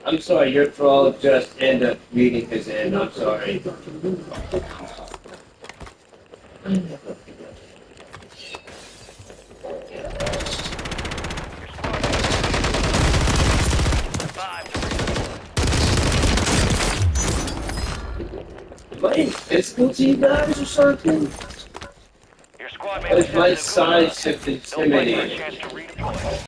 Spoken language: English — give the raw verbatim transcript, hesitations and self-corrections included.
I'm sorry, your troll just ended up reading his end. I'm sorry. Am I invisible to you guys or something? Your squad What mate is my was size sent shift to the gulag. They'll fight for a intimidating? chance to redeploy.